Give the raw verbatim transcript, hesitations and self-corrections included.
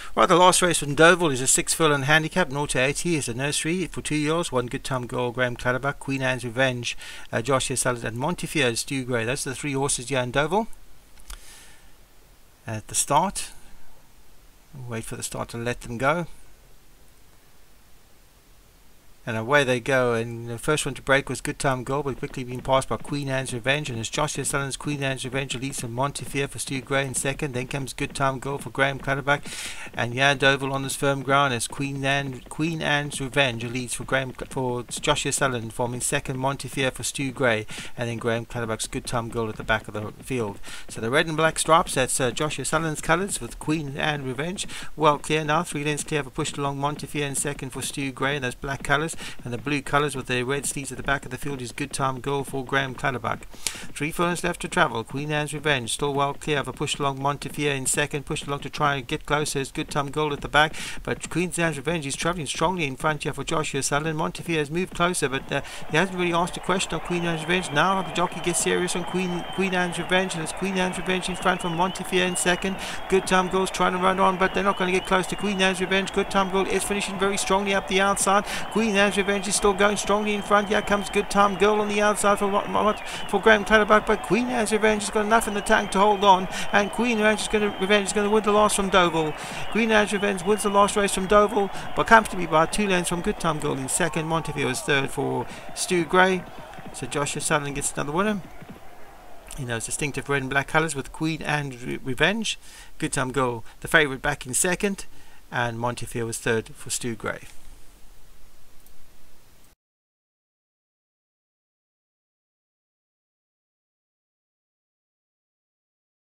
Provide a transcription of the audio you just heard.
Right, the last race from Deauville is a six furlong handicap, zero to eighty is a Nursery for two years. One Good Time Girl, Graham Clutterbuck, Queen Anne's Revenge, uh, Joshua Salad and Montefiore, Stu Gray. Those are the three horses here in Deauville. At the start, wait for the start to let them go. And away they go, and the first one to break was Good Time Girl, but quickly being passed by Queen Anne's Revenge, and as Joshua Salland's Queen Anne's Revenge leads from Montefiore for Stu Gray in second. Then comes Good Time Girl for Graham Clutterbuck, and yeah, Deauville on this firm ground as Queen Anne Queen Anne's Revenge leads for Graham for Joshua Salland, forming second Montefiore for Stu Gray, and then Graham Clutterbuck's Good Time Girl at the back of the field. So the red and black stripes, that's uh, Joshua Salland's colours with Queen Anne Revenge, well clear now, three lengths clear for pushed along Montefiore in second for Stu Gray, and those black colours. And the blue colours with the red sleeves at the back of the field is Good Time Girl for Graham Clutterbuck. Three furlongs left to travel. Queen Anne's Revenge still well clear of a push along Montefiore in second. Pushed along to try and get closer is Good Time Girl at the back. But Queen Anne's Revenge is travelling strongly in front here for Joshua Salland. Montefiore has moved closer, but uh, he hasn't really asked a question on Queen Anne's Revenge. Now the jockey gets serious on Queen Queen Anne's Revenge, and it's Queen Anne's Revenge in front from Montefiore in second. Good Time Girl's trying to run on, but they're not going to get close to Queen Anne's Revenge. Good Time Girl is finishing very strongly up the outside. Queen Anne's Revenge is still going strongly in front. Here comes Good Time Girl on the outside for what, for Graham Clutterbuck, but Queen Anne's Revenge has got enough in the tank to hold on, and Queen Anne's going to, Revenge is going to win the last from Deauville. Queen Anne's Revenge wins the last race from Deauville, but comfortably by two lengths from Good Time Girl in second. Montefiore is third for Stu Gray. So Joshua Salland gets another winner. You know, distinctive red and black colours with Queen Anne's Re Revenge. Good Time Girl, the favourite, back in second, and Montefiore was third for Stu Gray.